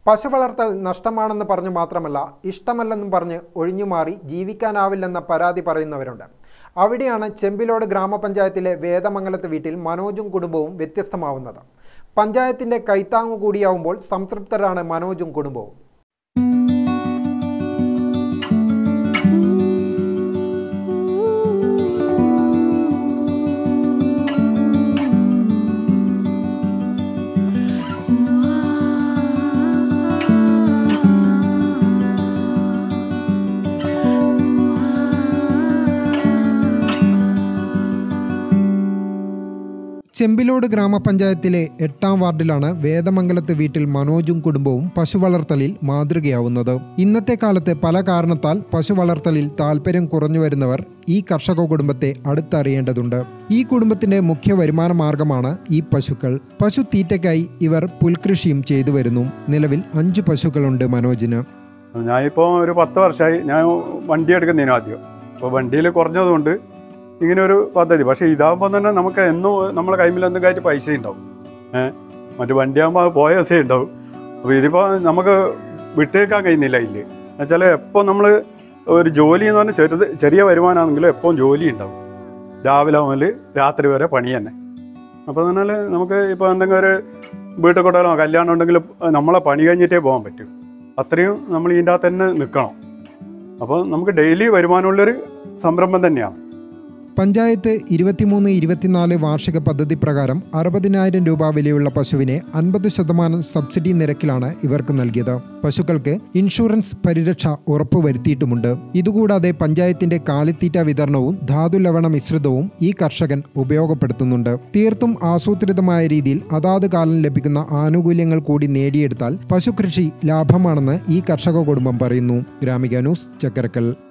പശു വളർത്തൽ നഷ്ടമാണെന്ന് പറഞ്ഞു മാത്രമല്ല ഇഷ്ടമല്ലെന്നും പറഞ്ഞ് ഒഴിഞ്ഞുമാറി ജീവിക്കാനാവില്ലെന്ന പരാതി പറയുന്നവരുണ്ട്. അവിടെയാണ് ചെമ്പിലോട് ഗ്രാമപഞ്ചായത്തിലെ വേദമംഗലത്ത് വീട്ടിൽ മനോജും കുടുംബവും വ്യത്യസ്തമാവുന്നത്. പഞ്ചായത്തിൻ്റെ കൈത്താങ്ങു കൂടിയാവുമ്പോൾ സംതൃപ്തരാണ് മനോജും കുടുംബവും. ചെമ്പിലോട് ഗ്രാമപഞ്ചായത്തിലെ 8ാം വാർഡിലാണ് വേദമംഗലത്ത് വീട്ടിൽ മനോജും കുടുംബവും പശു വളർത്തലിൽ മാതൃകയാവുന്നത്. ഇന്നത്തെ കാലത്ത് പല കാരണത്താൽ പശു വളർത്തലിൽ താല്പര്യം കുറഞ്ഞു വരുന്നവർ ഈ കർഷക കുടുംബത്തെ അടുത്തറിയേണ്ടതുണ്ട്. ഈ കുടുംബത്തിന്റെ മുഖ്യ വരുമാന മാർഗമാണ് ഈ പശുക്കൾ. പശു തീറ്റയ്ക്കായി ഇവർ പുൽകൃഷിയും ചെയ്തു വരുന്നു. നിലവിൽ 5 പശുക്കളുണ്ട് മനോജിന്. ഞാനിപ്പോൾ ഒരു 10 വർഷമായി ഞാൻ വണ്ടി എടുക്കുന്നതിന് ആദ്യം. അപ്പോൾ വണ്ടിയിൽ കുറഞ്ഞതുകൊണ്ട് ഇങ്ങനെ ഒരു പദ്ധതി. പക്ഷേ ഇതാകുമ്പോൾ തന്നെ നമുക്ക് എന്നും നമ്മളെ കൈമിൽ എന്തെങ്കിലും പൈസ ഉണ്ടാവും. മറ്റു വണ്ടിയാകുമ്പോൾ അത് പോയ ദിവസമേ ഉണ്ടാവും. അപ്പോൾ ഇതിപ്പോൾ നമുക്ക് വിട്ടേക്കാൻ കഴിയുന്നില്ല. ഇല്ല എന്നുവെച്ചാൽ എപ്പോൾ നമ്മൾ ഒരു ജോലി എന്ന് പറഞ്ഞാൽ ചെറിയ വരുമാനമാണെങ്കിലും എപ്പോഴും ജോലി ഉണ്ടാവും. രാവിലെ മുതൽ രാത്രി വരെ പണി തന്നെ. അപ്പോൾ എന്നാൽ നമുക്ക് ഇപ്പോൾ എന്തെങ്കിലും ഒരു വീട്ടിൽ കൊണ്ടാലോ കല്യാണം ഉണ്ടെങ്കിൽ നമ്മളെ പണി കഴിഞ്ഞിട്ടേ പോകാൻ പറ്റും. അത്രയും നമ്മൾ ഇതിൻ്റെ അകത്ത് തന്നെ നിൽക്കണം. അപ്പോൾ നമുക്ക് ഡെയിലി വരുമാനമുള്ളൊരു സംരംഭം തന്നെയാണ്. പഞ്ചായത്ത് 23-24 വാർഷിക പദ്ധതി പ്രകാരം 60,000 രൂപ വിലയുള്ള പശുവിനെ 50% സബ്സിഡി നിരക്കിലാണ് ഇവർക്ക് നൽകിയത്. പശുക്കൾക്ക് ഇൻഷുറൻസ് പരിരക്ഷ ഉറപ്പുവരുത്തിയിട്ടുമുണ്ട്. ഇതുകൂടാതെ പഞ്ചായത്തിന്റെ കാലിത്തീറ്റ വിതരണവും ധാതുലവണ മിശ്രിതവും ഈ കർഷകൻ ഉപയോഗപ്പെടുത്തുന്നുണ്ട്. തീർത്തും ആസൂത്രിതമായ രീതിയിൽ അതാത് കാലം ലഭിക്കുന്ന ആനുകൂല്യങ്ങൾ കൂടി നേടിയെടുത്താൽ പശുകൃഷി ലാഭമാണെന്ന് ഈ കർഷക കുടുംബം പറയുന്നു. ഗ്രാമിക ന്യൂസ്, ചക്കരക്കൽ.